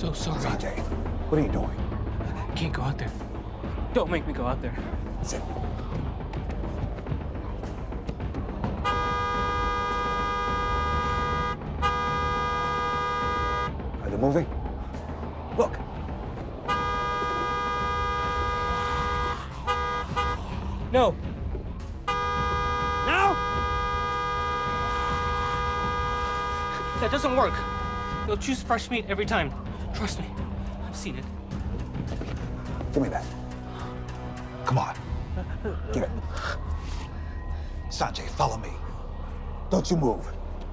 so sorry. Sanjay, what are you doing? I can't go out there. Don't make me go out there. Sit. Are they moving? Look. No. Now? That doesn't work. They'll choose fresh meat every time. Trust me. I've seen it. Give me that. Come on. Give it. Sanjay, follow me. Don't you move.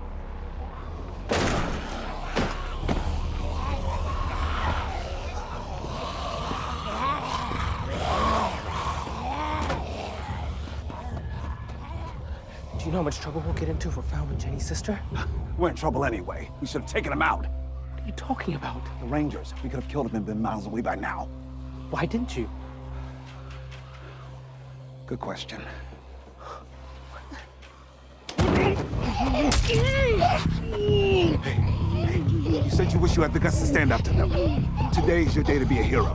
Do you know how much trouble we'll get into if we're found with Jenny's sister? We're in trouble anyway. We should have taken him out. What are you talking about? The Rangers. We could have killed him and been miles away by now. Why didn't you? Good question. Hey, you said you wish you had the guts to stand up to them. Today's your day to be a hero.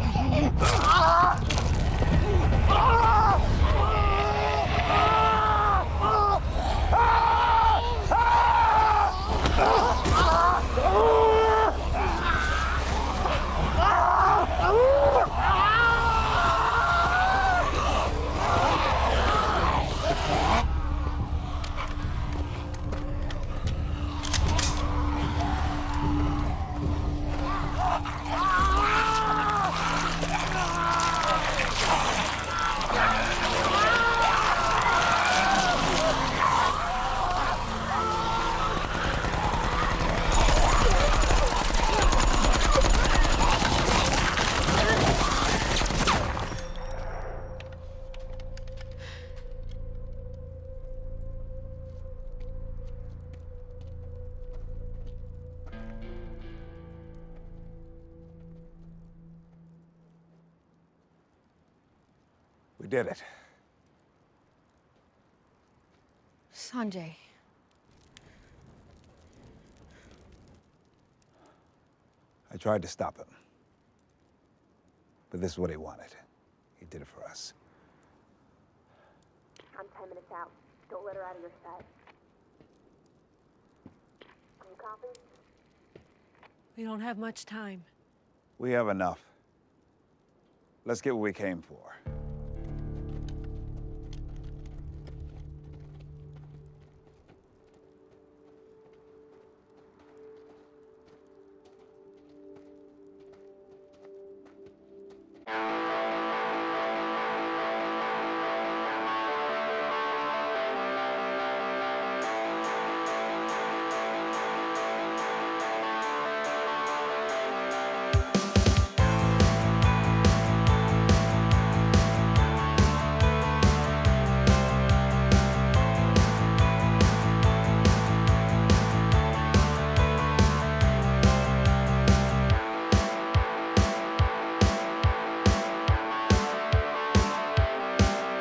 We did it. Sanjay. I tried to stop him. But this is what he wanted. He did it for us. I'm 10 minutes out. Don't let her out of your sight. Can you copy? We don't have much time. We have enough. Let's get what we came for.